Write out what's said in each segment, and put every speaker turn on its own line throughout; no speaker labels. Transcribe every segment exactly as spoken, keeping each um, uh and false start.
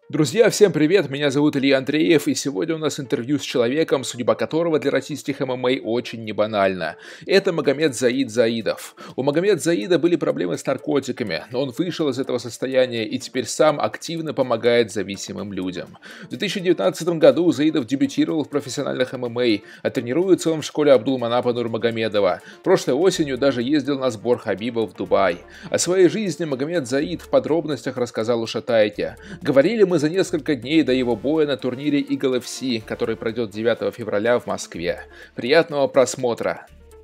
Друзья, всем привет! Меня зовут Илья Андреев, и сегодня у нас интервью с человеком, судьба которого для российских эм эм а очень небанальна. Это Магомед Заид Заидов. У Магомед Заида были проблемы с наркотиками, но он вышел из этого состояния и теперь сам активно помогает зависимым людям. В две тысячи девятнадцатом году Заидов дебютировал в профессиональных эм эм а, а тренируется он в школе Абдулманапа Нурмагомедова. Прошлой осенью даже ездил на сбор Хабиба в Дубай. О своей жизни Магомед Заид в подробностях рассказал у Шатайки. Говорили мы за несколько дней до его боя на турнире Eagle эф си, который пройдет девятого февраля в Москве. Приятного просмотра!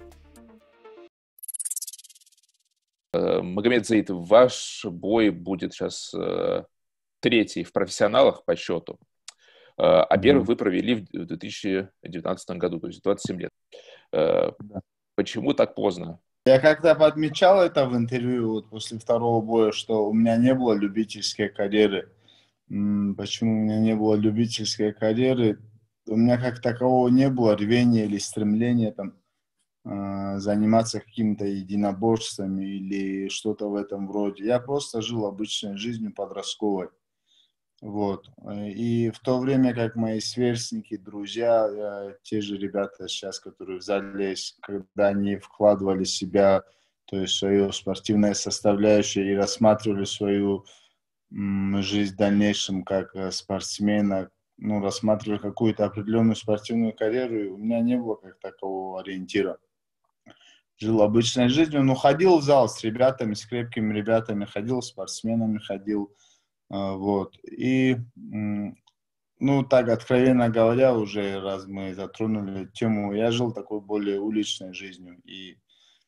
Магомед Заид, ваш бой будет сейчас э, третий в профессионалах по счету, э, а первый
Мгм.
вы провели в две тысячи девятнадцатом году, то есть двадцать семь лет. Э,
Да.
почему так поздно?
Я как-то подмечал это в интервью вот после второго боя, что у меня не было любительской карьеры. М, Почему у меня не было любительской карьеры? У меня как такового не было рвения или стремления там э, заниматься какими-то единоборствами или что-то в этом роде. Я просто жил обычной жизнью подростковой. Вот. Э, И в то время как мои сверстники, друзья, э, те же ребята сейчас, которые в зале есть, когда они вкладывали себя, то есть свою спортивную составляющую и рассматривали свою м, жизнь в дальнейшем как э, спортсмена, ну, рассматривали какую-то определенную спортивную карьеру, и у меня не было как такового ориентира. Жил обычной жизнью, но ходил в зал с ребятами, с крепкими ребятами, ходил с спортсменами, ходил, а, вот. И м, ну, так, откровенно говоря, уже раз мы затронули тему, я жил такой более уличной жизнью, и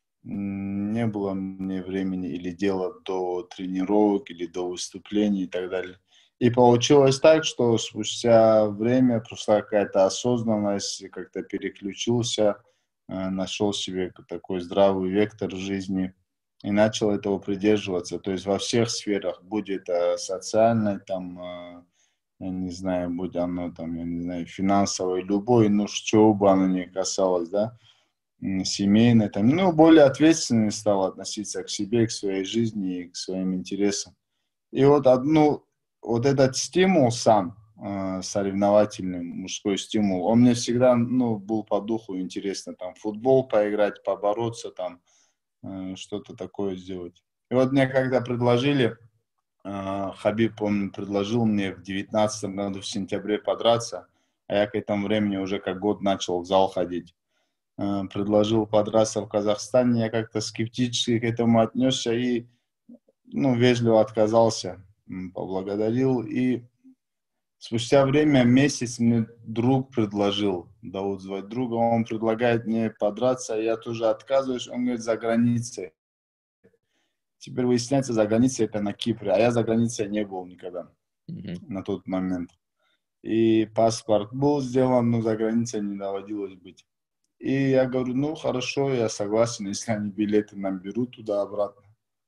м, не было мне времени или дела до тренировок, или до выступлений и так далее. И получилось так, что спустя время прошла какая-то осознанность, как-то переключился, э, нашел себе такой здравый вектор жизни и начал этого придерживаться. То есть во всех сферах, будь это социальной, там, э, я не знаю, будь оно там, я не знаю, финансовой, любой, ну, чего бы оно ни касалось, да, м, семейной, там, ну, более ответственно стал относиться к себе, к своей жизни и к своим интересам. И вот одну, вот этот стимул сам, э, соревновательный мужской стимул, он мне всегда, ну, был по духу интересно, там, в футбол поиграть, побороться, там, э, что-то такое сделать. И вот мне когда предложили, а, Хабиб, помню, предложил мне в девятнадцатом году в сентябре подраться, а я к этому времени уже как год начал в зал ходить. А, Предложил подраться в Казахстане, я как-то скептически к этому отнесся и, ну, вежливо отказался, м, поблагодарил. И спустя время, месяц, мне друг предложил, Дауд звать друга, он предлагает мне подраться, я тоже отказываюсь, он говорит, за границей. Теперь выясняется, за границей это на Кипре, а я за границей не был никогда
Мгм.
на тот момент. И паспорт был сделан, но за границей не доводилось быть. И я говорю, ну хорошо, я согласен, если они билеты нам берут туда-обратно.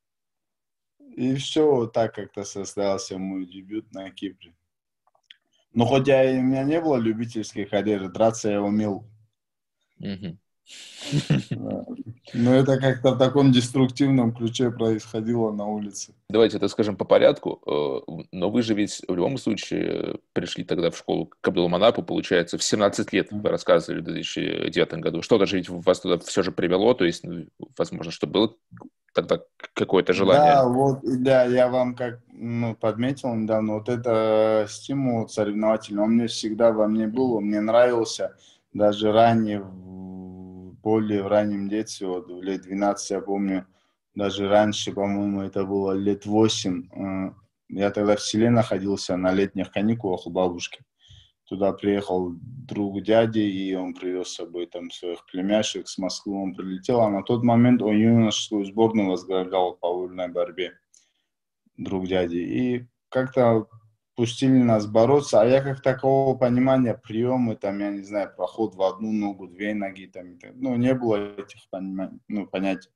И все, вот так как-то состоялся мой дебют на Кипре. Но хотя и у меня не было любительской карьеры, драться я умел.
Мгм.
Да. Но это как-то в таком деструктивном ключе происходило на улице.
Давайте это скажем по порядку, э, но вы же ведь в любом случае пришли тогда в школу к Абдулманапу, получается, в семнадцать лет, вы рассказывали, в две тысячи девятом году. Что-то же ведь вас туда все же привело, то есть, ну, возможно, что было тогда какое-то желание.
Да, вот, и да, я вам как, ну, подметил недавно, вот это стимул соревновательный, он мне всегда во мне был,
Мгм.
он мне нравился, даже ранее, в более в раннем детстве, вот в лет двенадцать, я помню, даже раньше, по-моему, это было лет восемь, э, я тогда в селе находился на летних каникулах у бабушки. Туда приехал друг дяди, и он привез с собой там своих племяшек с Москвы, он прилетел, а на тот момент он юношескую сборную возглавлял по вольной борьбе, друг дяди. И как-то пустили нас бороться, а я как такового понимания, приемы, там, я не знаю, проход в одну ногу, две ноги, там, и так, ну, не было этих понима- ну, понятий.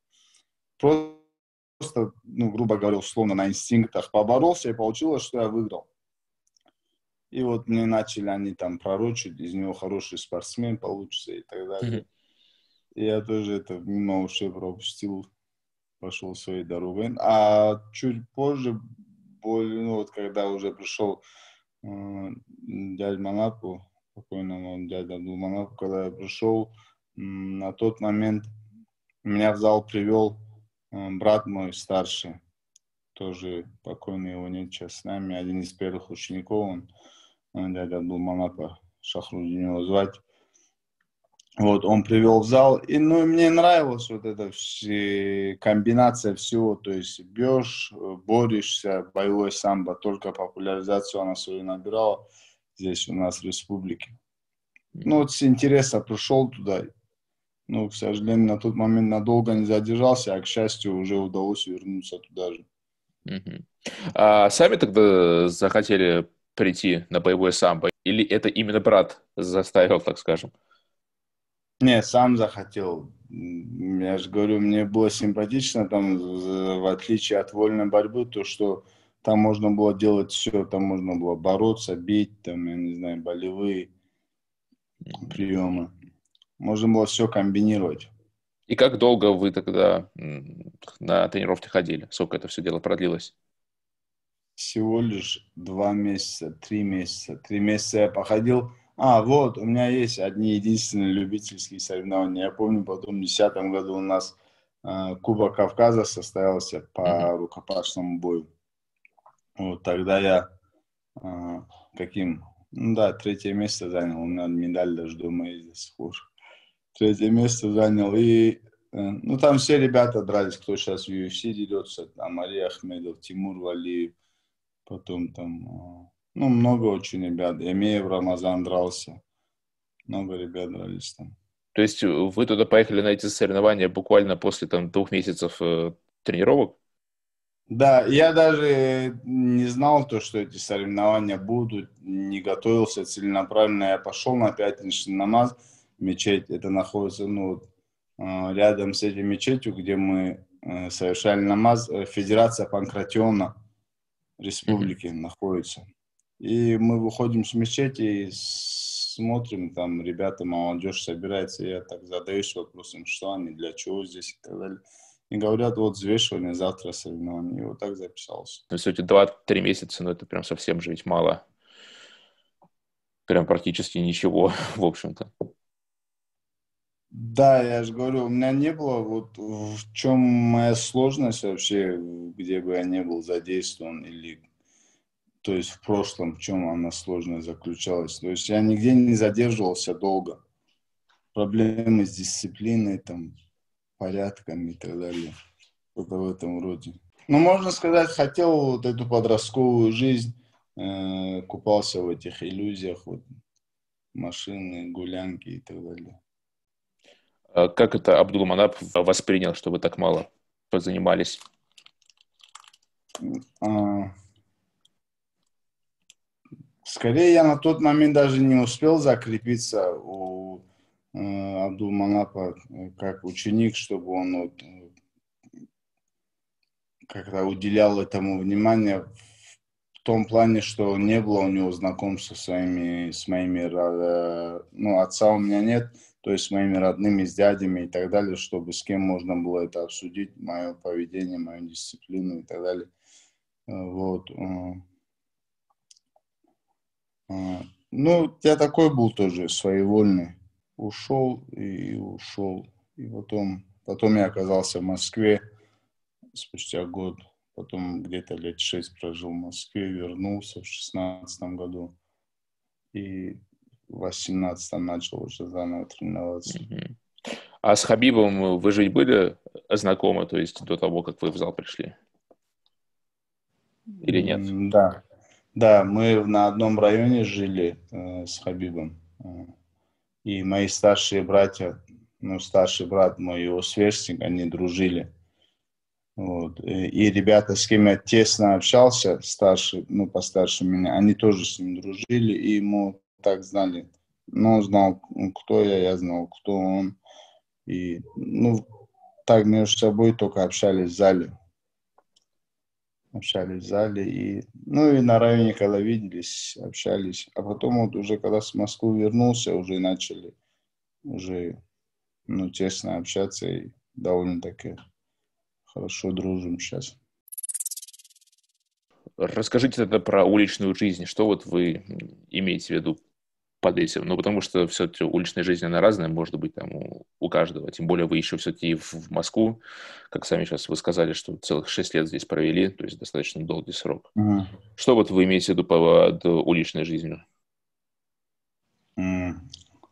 Просто, ну, грубо говоря, условно, на инстинктах поборолся, и получилось, что я выиграл. И вот мне начали они там пророчить, из него хороший спортсмен получится и так далее. И я тоже это мимо ушей пропустил, пошел своей дорогой. А чуть позже, более, ну вот когда уже пришел э, дядя Манапу, покойному дядя Абдулманапу, когда я пришел, м, на тот момент меня в зал привел э, брат мой старший, тоже покойный, его нет сейчас с нами, один из первых учеников, он, он дядя Абдулманапа, Шахрудин его звать. Вот, он привел в зал, и, ну, и мне нравилась вот эта все, комбинация всего, то есть бьешь, э, борешься, боевой самбо, только популяризацию она свою набирала здесь у нас в республике. Ну, вот с интереса пришел туда, ну, к сожалению, на тот момент надолго не задержался, а, к счастью, уже удалось вернуться туда же.
Мгм. А сами тогда захотели прийти на боевое самбо? Или это именно брат заставил, так скажем?
Не, сам захотел. М, Я же говорю, мне было симпатично там, з- в отличие от вольной борьбы, то, что там можно было делать все, там можно было бороться, бить, там, я не знаю, болевые
Мгм.
приемы. Можно было все комбинировать.
И как долго вы тогда м, на тренировки ходили? Сколько это все дело продлилось?
Всего лишь два месяца, три месяца. Три месяца я походил. А, вот, у меня есть одни единственные любительские соревнования. Я помню, потом в две тысячи десятом году у нас э, Кубок Кавказа состоялся
Мгм.
по рукопашному бою. Вот тогда я а, каким? Ну да, третье место занял. У меня медаль даже дома есть до сих пор. Третье место занял. И, э, ну, там все ребята дрались, кто сейчас в ю эф си дерется. Там Али Ахмедов, Тимур Валиев. Потом там, а, ну, много очень ребят. Эмеев Рамазан дрался. Много ребят дрались там.
То есть э, вы туда поехали на эти соревнования буквально после там двух месяцев э, тренировок?
Да, я даже не знал то, что эти соревнования будут, не готовился целенаправленно. Я пошел на пятничный намаз в мечеть. Это находится, ну, вот, э, рядом с этой мечетью, где мы э, совершали намаз. э, Федерация Панкратиона
Мгм.
Республики находится. И мы выходим с мечети и смотрим, там ребята, молодежь собирается. И я так задаюсь вопросом, что они, для чего здесь и так далее. И говорят, вот взвешивание, завтра соревнования. И вот так записался.
То есть эти два-три месяца, ну это прям совсем же ведь мало. Прям практически ничего, в общем-то.
Да, я же говорю, у меня не было, вот в чем моя сложность вообще, где бы я не был задействован, или, то есть в прошлом, в чем она сложность заключалась. То есть я нигде не задерживался долго. Проблемы с дисциплиной, там, порядком и так далее. Что-то в этом роде. Ну, можно сказать, хотел вот эту подростковую жизнь, э, купался в этих иллюзиях, вот, машины, гулянки и так далее.
А как это Абдулманап воспринял, что вы так мало позанимались?
А, Скорее, я на тот момент даже не успел закрепиться у э, Абдулманапа э, как ученик, чтобы он вот, э, как-то уделял этому внимание в том плане, что не было у него знакомства со своими, с моими, ро- э, ну, отца у меня нет, то есть с моими родными, с дядями и так далее, чтобы с кем можно было это обсудить, мое поведение, мою дисциплину и так далее. Э, Вот. э, А, Ну, я такой был тоже, своевольный. Ушел и ушел. И потом, потом я оказался в Москве спустя год. Потом где-то лет шесть прожил в Москве, вернулся в шестнадцатом году. И в восемнадцатом начал уже заново тренироваться.
Мгм. А с Хабибом вы же ведь были знакомы, то есть до того, как вы в зал пришли? Или нет?
М, Да, да, мы на одном районе жили э, с Хабибом. Э, И мои старшие братья, ну, старший брат мой, его сверстник, они дружили. Вот. И, и ребята, с кем я тесно общался, старше, ну, постарше меня, они тоже с ним дружили, и ему так знали. Ну, он знал, кто я, я знал, кто он. И, ну, так между собой только общались в зале. Общались в зале. И, ну, и на районе, когда виделись, общались. А потом вот уже, когда с Москвы вернулся, уже начали уже, ну, тесно общаться и довольно-таки хорошо дружим сейчас.
Расскажите тогда про уличную жизнь. Что вот вы имеете в виду под этим? Ну, потому что все-таки уличная жизнь, она разная, может быть, там у, у каждого. Тем более вы еще все-таки в, в Москву, как сами сейчас вы сказали, что целых шесть лет здесь провели, то есть достаточно долгий срок.
Мгм.
Что вот вы имеете в виду под уличной жизнью?
М,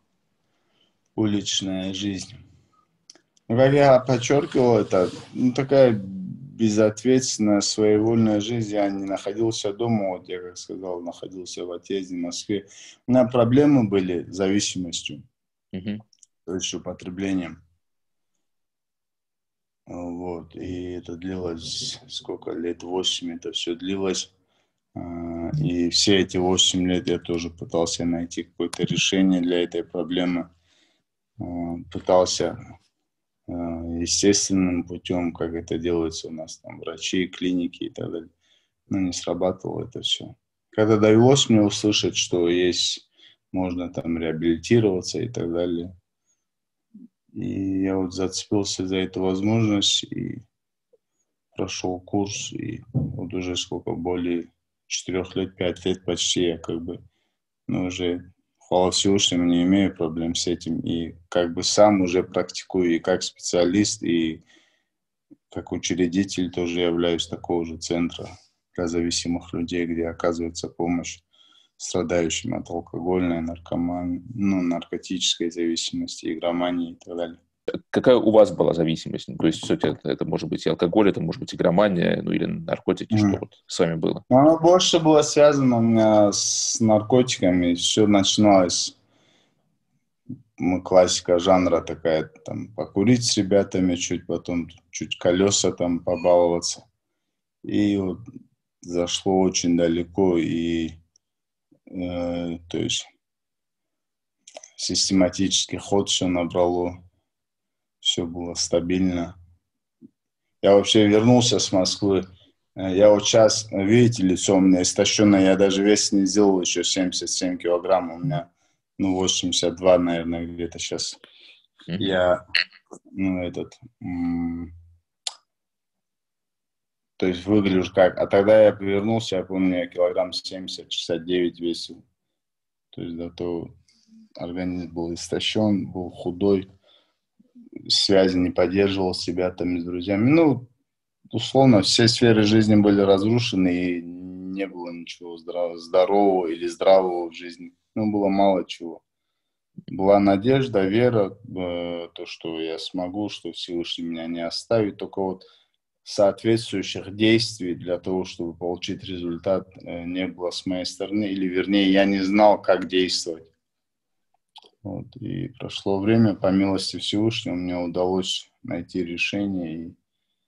Уличная жизнь. Ну, как я подчеркивал, это ну, такая безответственная, своевольная жизнь. Я не находился дома, вот я, как сказал, находился в отъезде в Москве. У меня проблемы были с зависимостью,
Мгм.
то есть употреблением. Вот, и это длилось, сколько лет, восемь это все длилось. А, И все эти восемь лет я тоже пытался найти какое-то решение для этой проблемы. А, Пытался а, естественным путем, как это делается у нас, там, врачи, клиники и так далее. Но не срабатывало это все. Когда довелось мне услышать, что есть, можно там реабилитироваться и так далее, и я вот зацепился за эту возможность и прошел курс, и вот уже сколько, более четырех лет, пять лет почти я как бы, ну, уже, хвала Всевышнему, не имею проблем с этим, и как бы сам уже практикую и как специалист, и как учредитель тоже являюсь такого же центра для зависимых людей, где оказывается помощь страдающим от алкогольной, наркоман, ну, наркотической зависимости, игромании и так далее.
Какая у вас была зависимость? Ну, то есть, все это, это может быть и алкоголь, это может быть игромания, ну или наркотики, что
Мгм.
вот с вами было?
Но оно больше было связано у меня с наркотиками. Все начиналось, ну, классика жанра такая, там, покурить с ребятами чуть, потом чуть колеса там побаловаться. И вот зашло очень далеко, и, э, то есть, систематический ход все набрало, все было стабильно. Я вообще вернулся с Москвы. Э, Я вот сейчас, видите, лицо у меня истощенное, я даже вес не сделал, еще семьдесят семь килограмм, у меня, ну, восемьдесят два, наверное, где-то сейчас.
Мгм.
Я, ну, этот, м, то есть выгляжу как, а тогда я повернулся, я помню, я килограмм семьдесят шестьдесят девять весил. То есть до того организм был истощен, был худой, связи не поддерживал себя там с друзьями. Ну, условно, все сферы жизни были разрушены, и не было ничего здра- здорового или здравого в жизни. Ну, было мало чего. Была надежда, вера, э, то, что я смогу, что Всевышний меня не оставит. Только вот соответствующих действий для того, чтобы получить результат, э, не было с моей стороны. Или, вернее, я не знал, как действовать. Вот. И прошло время, по милости Всевышнего, мне удалось найти решение, и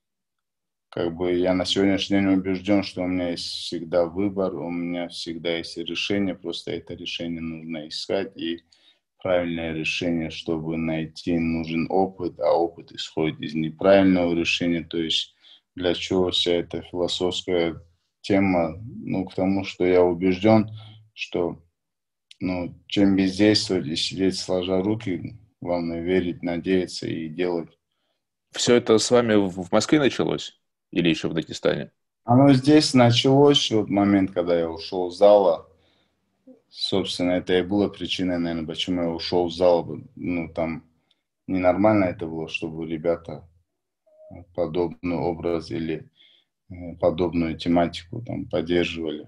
как бы я на сегодняшний день убежден, что у меня есть всегда выбор, у меня всегда есть решение, просто это решение нужно искать, и правильное решение, чтобы найти, нужен опыт, а опыт исходит из неправильного решения, то есть для чего вся эта философская тема, ну, к тому, что я убежден, что, ну, чем бездействовать и сидеть сложа руки, главное верить, надеяться и делать.
Все это с вами в в Москве началось? Или еще в Дагестане?
Оно здесь началось, вот момент, когда я ушел из зала. Собственно, это и было причиной, наверное, почему я ушел из зала. Ну, там ненормально это было, чтобы ребята подобный образ или э, подобную тематику там поддерживали.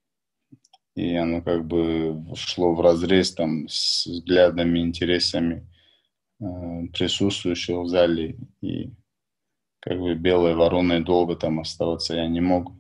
И оно как бы шло вразрез там с взглядами, интересами э, присутствующих в зале. И как бы белой вороной долго там оставаться я не мог.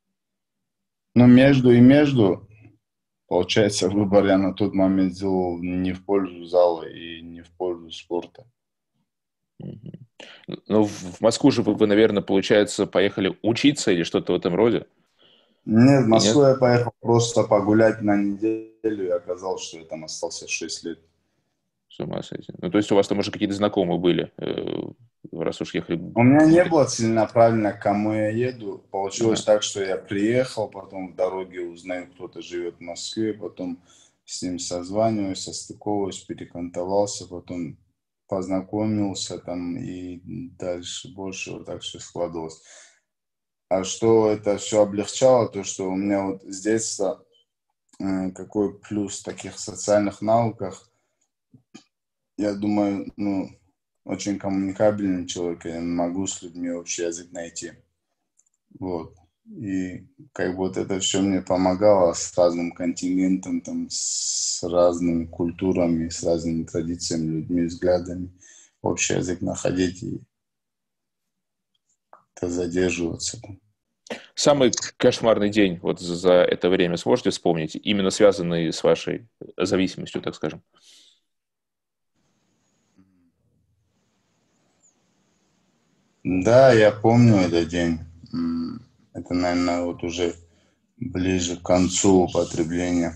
Но между и между, получается, выбор я на тот момент сделал не в пользу зала и не в пользу спорта.
Мгм. Ну, в в Москву же вы, вы, наверное, получается, поехали учиться или что-то в этом роде?
Нет, в
И нет?
Москву я поехал просто погулять на неделю, и оказалось, что я там остался шесть лет.
С ума сойти. Ну, то есть у вас там уже какие-то знакомые были, э, раз уж ехали
У меня не
гулять.
было целенаправленно, к кому я еду.
Ага.
Получилось так, что я приехал, потом в дороге узнаю, кто-то живет в Москве, потом с ним созваниваюсь, состыковываюсь, перекантовался, потом познакомился там, и дальше больше вот так все складывалось. а что это все облегчало, то, что у меня вот с детства э, какой плюс в таких социальных навыках, я думаю, ну, очень коммуникабельный человек, я могу с людьми общий язык найти. Вот. И как бы вот это все мне помогало с разным контингентом, там, с разными культурами, с разными традициями, людьми, взглядами, общий язык находить и как-то задерживаться.
Самый кошмарный день вот за за это время сможете вспомнить, именно связанный с вашей зависимостью, так скажем?
Да, я помню этот день. М, Это, наверное, вот уже ближе к концу употребления.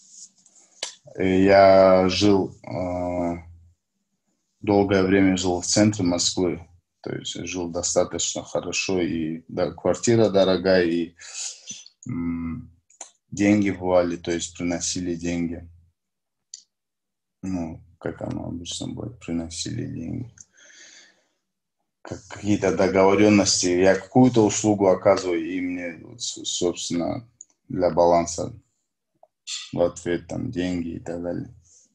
И я жил, э, долгое время жил в центре Москвы. То есть жил достаточно хорошо. И да, квартира дорогая, и м, деньги бывали, то есть приносили деньги. Ну, как оно обычно будет, приносили деньги. Как какие-то договоренности. Я какую-то услугу оказываю, и мне, вот, с- собственно, для баланса в ответ там деньги и так далее.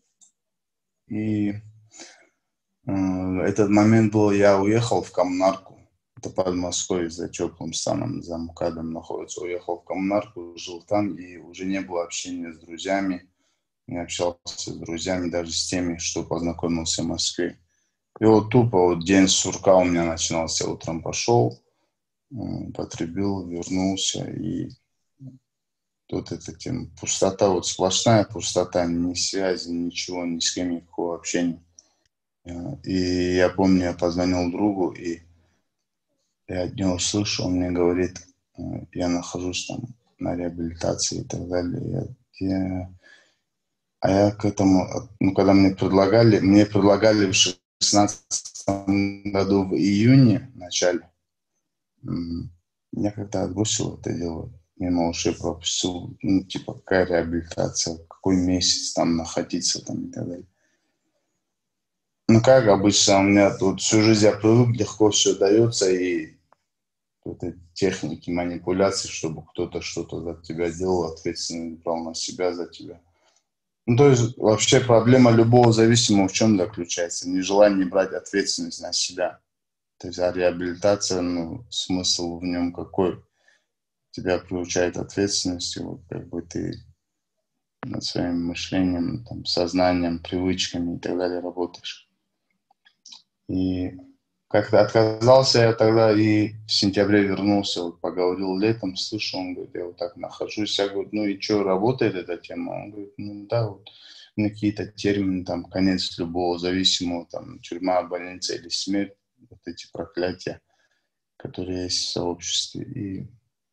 И э, этот момент был, я уехал в коммунарку. Это Подмосковье, за теплым станом, за МКАДом находится. Уехал в коммунарку, жил там, и уже не было общения с друзьями. Не общался с друзьями, даже с теми, что познакомился в Москве. И вот тупо вот день сурка у меня начинался. Утром пошел, м, потребил, вернулся, и тут эта тема. Пустота, вот сплошная пустота, ни связи, ничего, ни с кем, никакого общения. Э, И я помню, я позвонил другу, и я от него слышу, он мне говорит, э, я нахожусь там на реабилитации и так далее. Я, я- а я к этому, э, ну, когда мне предлагали, мне предлагали в шестнадцатом году в июне, в начале, м, я как-то отбросил это дело, мимо ушей пропустил, ну, типа, какая реабилитация, какой месяц там находиться там и так далее. Ну, как обычно, у меня тут всю жизнь я привык, легко все дается, и какой-то техники манипуляции, чтобы кто-то что-то за тебя делал, ответственность брал на себя за тебя. Ну, то есть вообще проблема любого зависимого в чем заключается? Нежелание брать ответственность на себя. То есть а реабилитация, ну, смысл в нем какой? Тебя приучает ответственности, вот как бы ты над своим мышлением, там, сознанием, привычками и так далее работаешь. И как-то отказался я тогда и в сентябре вернулся, вот поговорил летом, слышу, он говорит, я вот так нахожусь. Я говорю, ну и что, работает эта тема? Он говорит, ну да, вот ну, какие-то термины, там, конец любого зависимого, там, тюрьма, больница или смерть, вот эти проклятия, которые есть в сообществе. И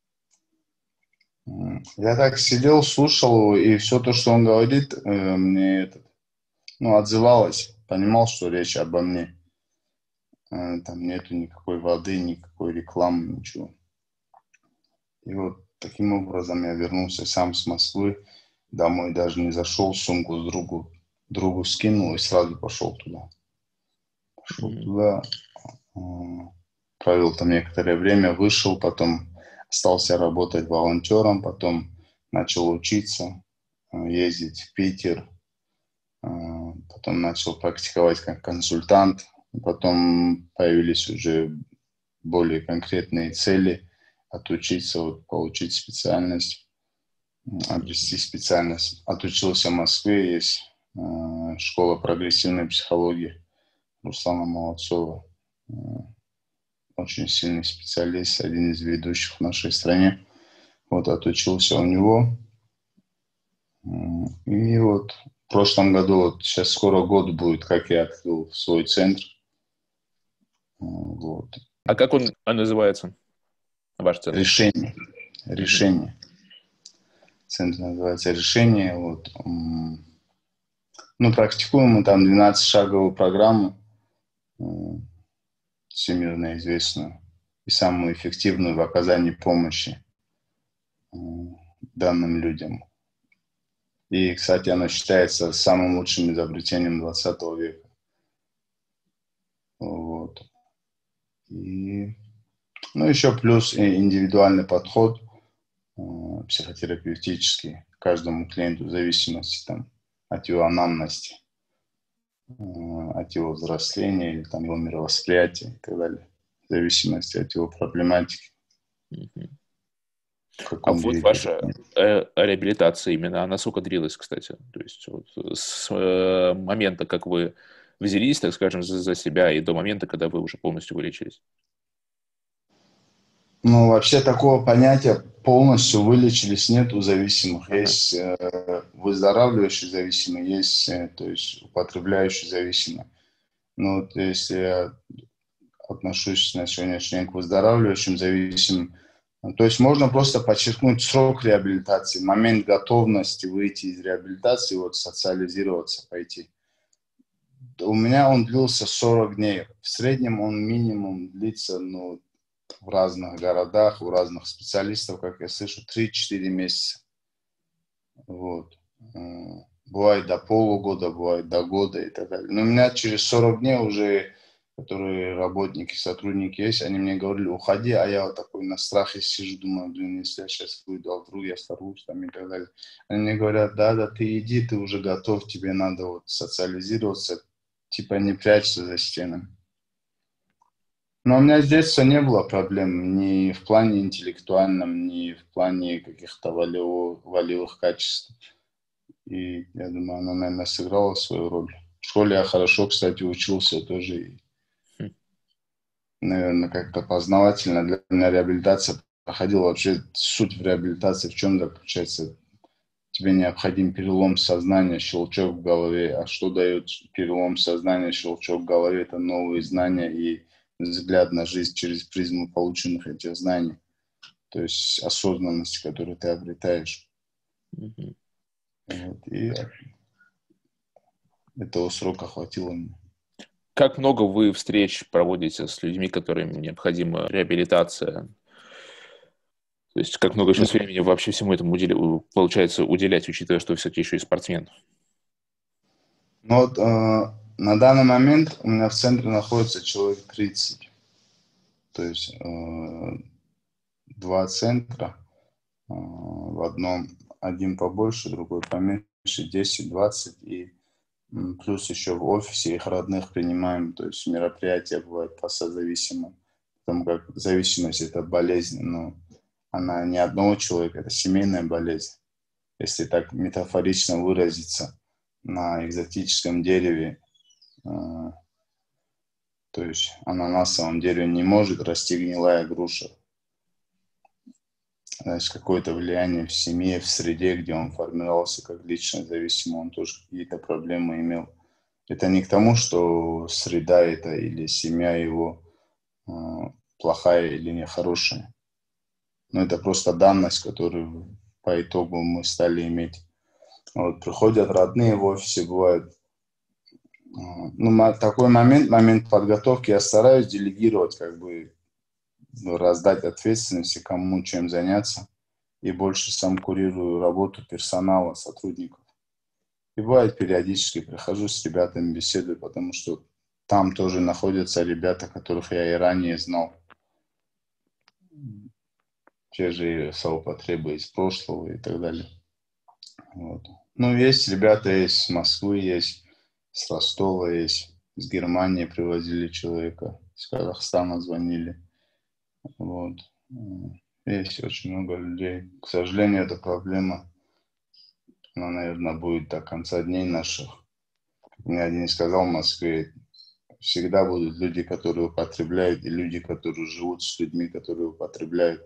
м, я так сидел, слушал его, и все то, что он говорит, э, мне этот, ну, отзывалось, понимал, что речь обо мне. Э, Там нету никакой воды, никакой рекламы, ничего. И вот таким образом я вернулся сам с Москвы, домой даже не зашел, сумку с другу, другу скинул и сразу пошел туда. Пошел
Мгм.
туда, э, провел там некоторое время, вышел, потом остался работать волонтером, потом начал учиться, э, ездить в Питер, э, потом начал практиковать как консультант, потом появились уже более конкретные цели, отучиться, вот, получить специальность, обрести специальность. Отучился в Москве, есть э, школа прогрессивной психологии Руслана Молодцова. Э, Очень сильный специалист, один из ведущих в нашей стране. Вот отучился у него. М, И вот в прошлом году, вот сейчас скоро год будет, как я открыл свой центр. Э, Вот.
А как он а, называется, ваш центр?
Решение.
Мгм.
Решение. Центр называется «Решение». Вот. м, Ну, практикуем мы там двенадцатишаговую программу, э, всемирно известную и самую эффективную в оказании помощи э, данным людям. И, кстати, она считается самым лучшим изобретением двадцатого века. Вот. И Ну, еще плюс и индивидуальный подход э, психотерапевтический к каждому клиенту в зависимости там, от его анамнести, э, от его взросления или там, его мировосприятия и так далее, в зависимости от его проблематики,
Мгм.
в
А
каком
вот
виде.
ваша э, реабилитация именно, она сколько длилась, кстати? То есть вот с э, момента, как вы взялись, так скажем, за, за себя, и до момента, когда вы уже полностью вылечились?
Ну, вообще такого понятия полностью вылечились нет у зависимых.
Ага.
Есть э, выздоравливающие зависимые, есть, э, то есть употребляющие зависимые. Ну, вот если я отношусь на сегодняшний день к выздоравливающим зависимым, ну, то есть можно просто подчеркнуть срок реабилитации, момент готовности выйти из реабилитации, вот социализироваться, пойти. У меня он длился сорок дней. В среднем он минимум длится, ну, в разных городах, у разных специалистов, как я слышу, три-четыре месяца. Вот. М, Бывает до полугода, бывает до года и так далее. Но у меня через сорок дней уже, которые работники, сотрудники есть, они мне говорили, уходи, а я вот такой на страхе сижу, думаю, блин, если я сейчас выйду, а вдруг я сорвусь там и так далее. Они мне говорят, да, да, ты иди, ты уже готов, тебе надо вот социализироваться, типа не прячься за стенами. Но у меня с детства не было проблем ни в плане интеллектуальном, ни в плане каких-то волевых, волевых качеств. И я думаю, она, наверное, сыграла свою роль. В школе я хорошо, кстати, учился тоже. И,
Хм.
наверное, как-то познавательно для меня реабилитация проходила. Вообще суть в реабилитации в чем заключается? Тебе необходим перелом сознания, щелчок в голове. А что дает перелом сознания, щелчок в голове? Это новые знания и взгляд на жизнь через призму полученных этих знаний. То есть осознанность, которую ты обретаешь.
Мгм.
Вот. И этого срока хватило мне.
Как много вы встреч проводите с людьми, которым необходима реабилитация? То есть как много сейчас времени вообще всему этому удели- получается уделять, учитывая, что вы все-таки еще и спортсмен?
Ну вот э, на данный момент у меня в центре находится человек тридцать. То есть э, два центра. Э, в одном один побольше, другой поменьше, десять-двадцать. И м, плюс еще в офисе их родных принимаем. То есть мероприятия бывают по созависимым. Потому как зависимость – это болезнь, но она не одного человека, это семейная болезнь. Если так метафорично выразиться, на экзотическом дереве, э, то есть ананасовом дереве не может расти гнилая груша. Значит, какое-то влияние в семье, в среде, где он формировался как личность зависимый, он тоже какие-то проблемы имел. Это не к тому, что среда это или семья его э, плохая или нехорошая. Но это просто данность, которую по итогу мы стали иметь. Вот, приходят родные в офисе, бывает. Ну, такой момент, момент подготовки я стараюсь делегировать, как бы ну, раздать ответственности, кому чем заняться. И больше сам курирую работу персонала, сотрудников. И бывает периодически прихожу с ребятами, беседую, потому что там тоже находятся ребята, которых я и ранее знал. Те же совпотребы из прошлого и так далее. Вот. Ну, есть ребята, есть с Москвы, есть с Ростова, есть с Германии привозили человека, с Казахстана звонили. Вот. Есть очень много людей. К сожалению, эта проблема, она, наверное, будет до конца дней наших. Мне один сказал в Москве, всегда будут люди, которые употребляют, и люди, которые живут с людьми, которые употребляют.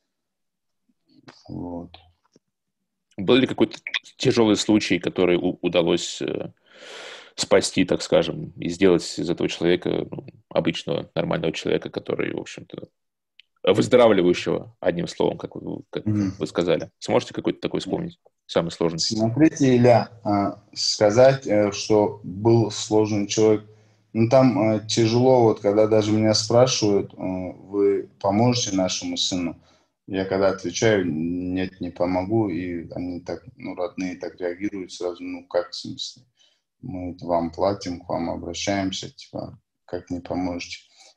Вот.
Был ли какой-то тяжелый случай, который у- удалось э, спасти, так скажем, и сделать из этого человека, ну, обычного, нормального человека, который, в общем-то, выздоравливающего, одним словом, как вы, как
Мгм.
вы сказали. Сможете какой-то такой вспомнить? Самый сложный.
Смотрите, Илья, а, сказать, э, что был сложный человек, ну там э, тяжело, вот когда даже меня спрашивают, э, вы поможете нашему сыну? Я когда отвечаю, нет, не помогу, и они так, ну, родные так реагируют сразу, ну как в смысле? Мы вам платим, к вам обращаемся, типа, как не поможете?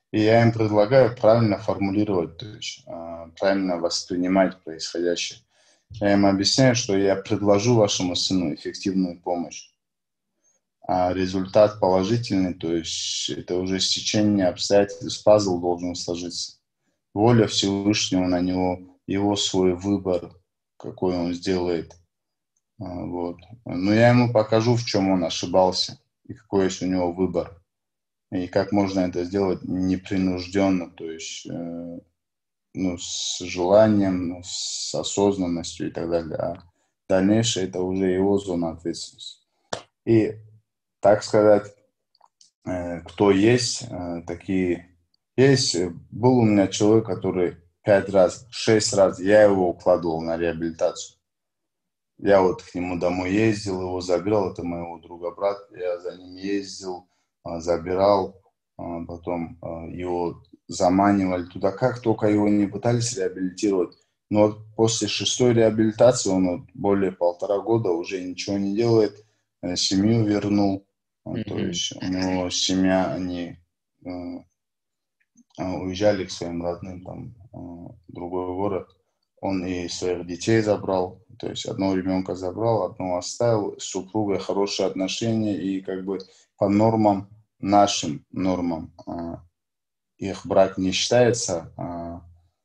И я им предлагаю правильно формулировать, то есть э, правильно воспринимать происходящее. Я им объясняю, что я предложу вашему сыну эффективную помощь, а результат положительный, то есть это уже стечение обстоятельств, пазл должен сложиться. Воля Всевышнего на него, его свой выбор, какой он сделает. А, Вот. Но я ему покажу, в чем он ошибался и какой есть у него выбор. И как можно это сделать непринужденно, то есть э, ну, с желанием, ну, с осознанностью и так далее. А дальнейшее это уже его зона ответственности. И, так сказать, э, кто есть, э, такие есть. Был у меня человек, который пять раз, шесть раз, я его укладывал на реабилитацию. Я вот к нему домой ездил, его забирал, это моего друга брат, я за ним ездил, а, забирал, а, потом а, его заманивали туда, как только его не пытались реабилитировать. Но вот после шестой реабилитации он вот более полтора года уже ничего не делает, э, семью вернул, а, то
Мгм.
есть у него семья, они э, а, уезжали к своим родным там а, в другой город. Он и своих детей забрал, то есть одного ребенка забрал, одного оставил, с супругой хорошие отношения, и как бы по нормам, нашим нормам, а, их брак не считается а,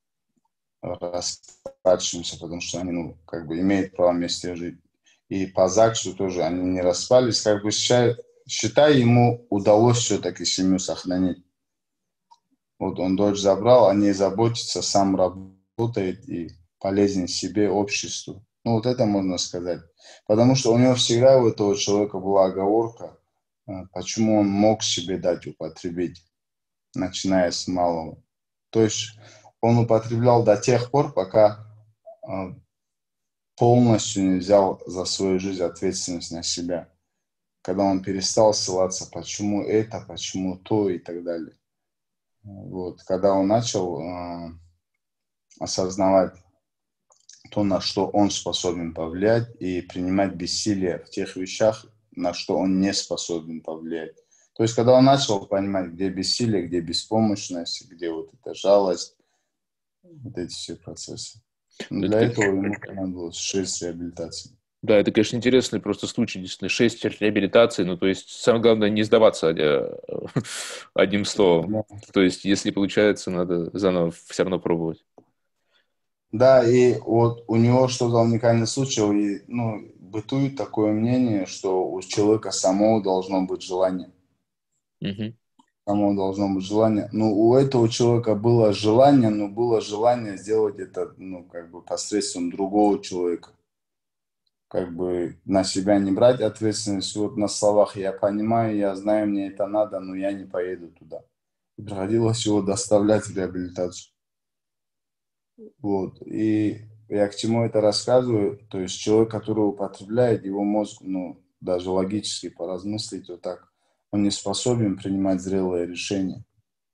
распадшимся, потому что они, ну, как бы имеют право вместе жить. И по ЗАГСу тоже они не распались, как бы считай, считай, ему удалось все-таки семью сохранить. Вот он дочь забрал, о ней заботится, сам работает и полезен себе, обществу. Ну, вот это можно сказать. Потому что у него всегда у этого человека была оговорка, э, почему он мог себе дать употребить, начиная с малого. То есть он употреблял до тех пор, пока э, полностью не взял за свою жизнь ответственность на себя. Когда он перестал ссылаться, почему это, почему то и так далее. Вот. Когда он начал э, осознавать то, на что он способен повлиять, и принимать бессилие в тех вещах, на что он не способен повлиять. То есть, когда он начал понимать, где бессилие, где беспомощность, где вот эта жалость, вот эти все процессы. Но
Ну, это,
для
конечно,
этого ему понадобилось шесть реабилитаций.
да, это, конечно, интересный просто случай, действительно, шесть реабилитаций, ну, то есть, самое главное, не сдаваться э, одним словом.
Да.
То есть, если получается, надо заново все равно пробовать.
Да, и вот у него что-то уникальный случай, и, ну, бытует такое мнение, что у человека самого должно быть желание.
Мгм.
Самого должно быть желание. Ну, у этого человека было желание, но было желание сделать это, ну, как бы посредством другого человека. Как бы на себя не брать ответственность. Вот на словах я понимаю, я знаю, мне это надо, но я не поеду туда. И приходилось его доставлять в реабилитацию. Вот. И я к чему это рассказываю? То есть человек, который употребляет, его мозг, ну, даже логически поразмыслить вот так, он не способен принимать зрелые решения.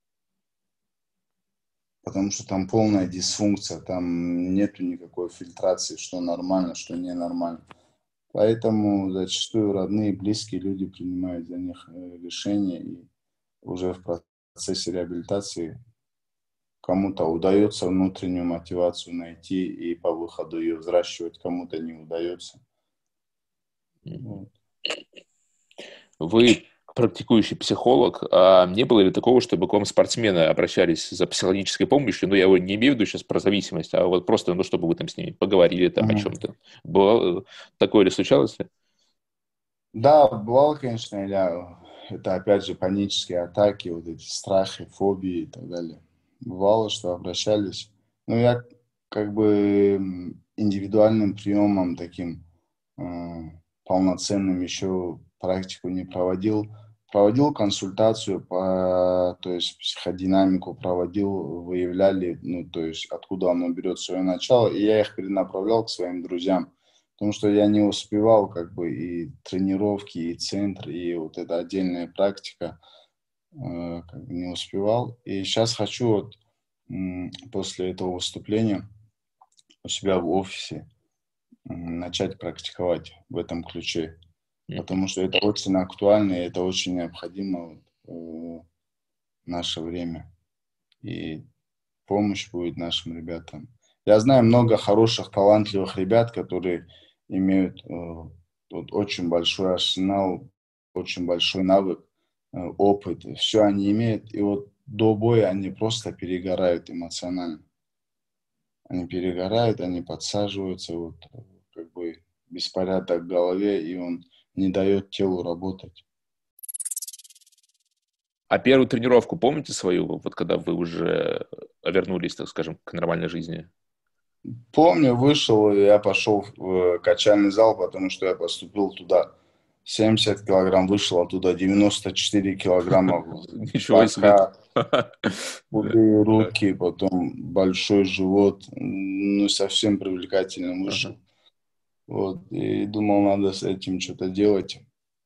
Потому что там полная дисфункция, там нету никакой фильтрации, что нормально, что ненормально. Поэтому зачастую родные и близкие люди принимают за них э, решения, и уже в процессе реабилитации кому-то удается внутреннюю мотивацию найти и по выходу ее взращивать, кому-то не удается.
Мгм.
Вот.
Вы практикующий психолог, а не было ли такого, чтобы к вам спортсмены обращались за психологической помощью? Ну, я его не имею в виду сейчас про зависимость, а вот просто, ну, чтобы вы там с ними поговорили там о
Мгм.
чем-то. Было такое ли случалось ли?
Да, бывало, конечно, Илья, это опять же панические атаки, вот эти страхи, фобии и так далее. Бывало, что обращались. Но я как бы м, индивидуальным приемом таким э, полноценным еще практику не проводил. Проводил консультацию по, то есть психодинамику проводил, выявляли, ну, то есть откуда оно берет свое начало, и я их перенаправлял к своим друзьям. Потому что я не успевал, как бы, и тренировки, и центр, и вот эта отдельная практика, э, как бы не успевал. И сейчас хочу вот м, после этого выступления у себя в офисе м, начать практиковать в этом ключе.
Мгм.
Потому что это очень актуально, и это очень необходимо вот, э, в наше время. и помощь будет нашим ребятам. Я знаю много хороших, талантливых ребят, которые имеют э, вот очень большой арсенал, очень большой навык, э, опыт. Все они имеют, и вот до боя они просто перегорают эмоционально. Они перегорают, они подсаживаются, вот, как бы беспорядок в голове, и он не дает телу работать.
А первую тренировку помните свою, вот когда вы уже вернулись, так скажем, к нормальной жизни?
Помню, вышел, и я пошел в качальный зал, потому что я поступил туда семьдесят килограмм, вышел оттуда девяносто четыре килограмма,
Ничего себе.
бока, худые руки, потом большой живот, ну, совсем привлекательно вышел.
Ага.
Вот, и думал, надо с этим что-то делать.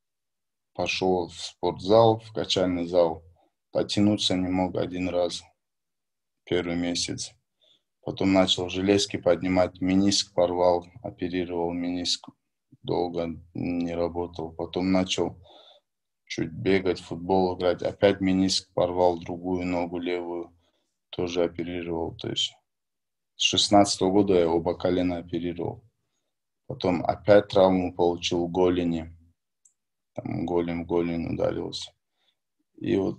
Пошел в спортзал, в качальный зал, потянуться не мог один раз, первый месяц. Потом начал железки поднимать, мениск порвал, оперировал мениск, долго не работал. Потом начал чуть бегать, футбол играть, опять мениск порвал, другую ногу левую тоже оперировал. То есть с шестнадцатого года я оба колена оперировал. Потом опять травму получил в голени, там голень в голень ударился. И вот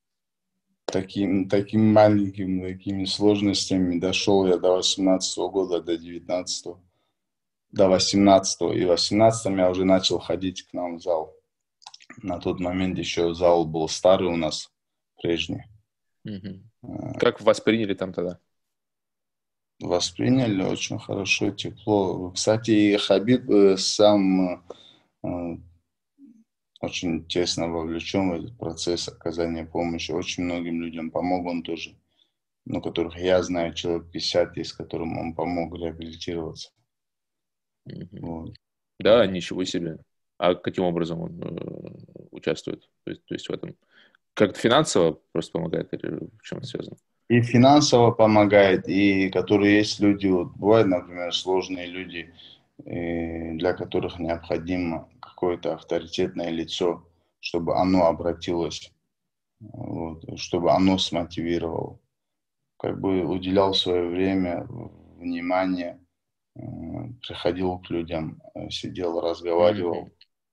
таким, таким маленьким, такими сложностями дошел я до восемнадцатого года, до девятнадцатого. До восемнадцатого. И в восемнадцатом я уже начал ходить к нам в зал. На тот момент еще зал был старый у нас, прежний.
Угу. Как вас приняли там тогда?
Восприняли очень хорошо, тепло. Кстати, и Хабиб э, сам э, очень тесно вовлечен в этот процесс оказания помощи. Очень многим людям помог он тоже. Ну, которых я знаю, человек пятьдесят есть, которым он помог реабилитироваться.
Угу.
Вот.
Да, ничего себе. А каким образом он э, участвует? То есть, то есть в этом как-то финансово просто помогает или в чем это связано?
И финансово помогает, и которые есть люди, вот бывают, например, сложные люди, э, для которых необходимо какое-то авторитетное лицо, чтобы оно обратилось, вот, чтобы оно смотивировало. Как бы уделял свое время, внимание, э, приходил к людям, э, сидел, разговаривал.
Угу.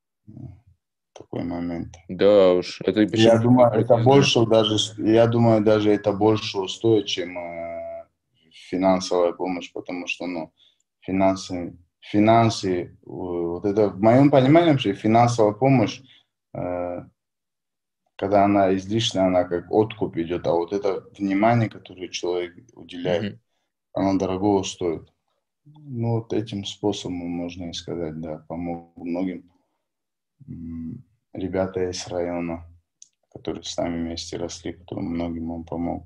Такой момент.
Да уж, это
Я
почему
думаю,
про это
это
не знаю.
больше даже, я думаю, даже это больше стоит, чем э, финансовая помощь, потому что, ну, финансы, финансы, э, вот это, в моем понимании, вообще, финансовая помощь, э, когда она излишняя, она как откуп идет, а вот это внимание, которое человек уделяет,
Угу.
оно дорогого стоит. Ну, вот этим способом можно и сказать, да, помог многим. М, Ребята из района, которые с нами вместе росли, которым многим он помог.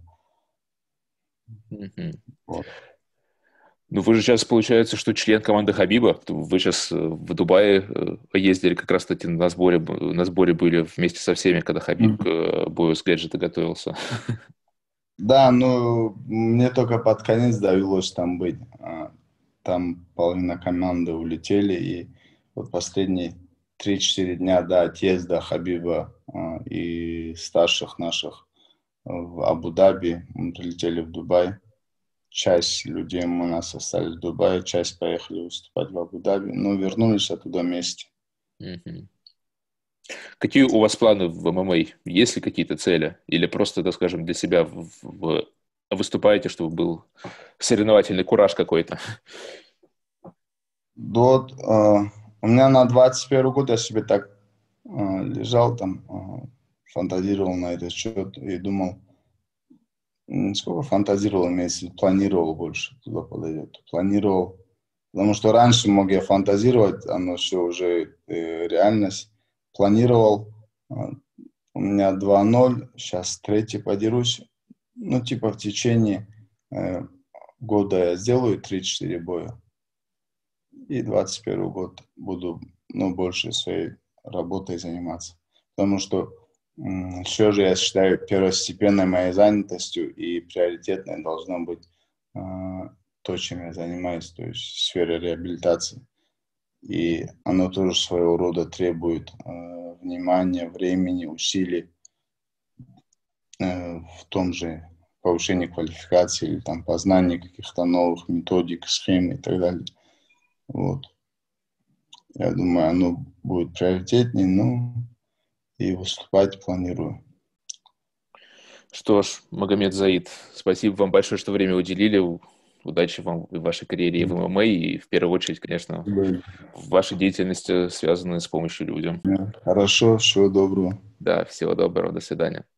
Угу.
Вот.
Ну, вы же сейчас, получается, что член команды Хабиба. Вы сейчас э, в Дубае э, ездили, как раз, кстати, на сборе, на сборе были вместе со всеми, когда Хабиб к
Мгм.
э, бою с Гаджета готовился.
Да, ну, мне только под конец довелось там быть. А, Там половина команды улетели, и вот последние три-четыре дня до отъезда Хабиба а, и старших наших в Абу-Даби мы прилетели в Дубай. Часть людей у нас остались в Дубае, часть поехали выступать в Абу-Даби, но вернулись оттуда вместе.
Мгм. Какие у вас планы в эм эм а? Есть ли какие-то цели? Или просто, так скажем, для себя в- в- выступаете, чтобы был соревновательный кураж какой-то?
Вот, э, у меня на двадцать первый год я себе так э, лежал там, э, фантазировал на этот счет и думал, м, сколько фантазировал, имеется в виду, планировал больше, туда подойдет. Планировал, потому что раньше мог я фантазировать, оно все уже э, реальность. Планировал, э, у меня два ноль, сейчас третий подерусь. Ну, типа в течение э, года я сделаю три-четыре боя. И двадцать первый год буду, ну, больше своей работой заниматься. Потому что м, все же, я считаю, первостепенной моей занятостью и приоритетной должно быть э, то, чем я занимаюсь, то есть сфера реабилитации. И оно тоже своего рода требует э, внимания, времени, усилий э, в том же повышение квалификации или там познание каких-то новых методик, схем и так далее. Вот. Я думаю, оно будет приоритетнее, ну и выступать планирую.
Что ж, Магомед Заид, спасибо вам большое, что время уделили. Удачи вам в вашей карьере в ММА и, в первую очередь, конечно, в вашей деятельности, связанной с помощью людям.
Хорошо, всего доброго.
Да, всего доброго, до свидания.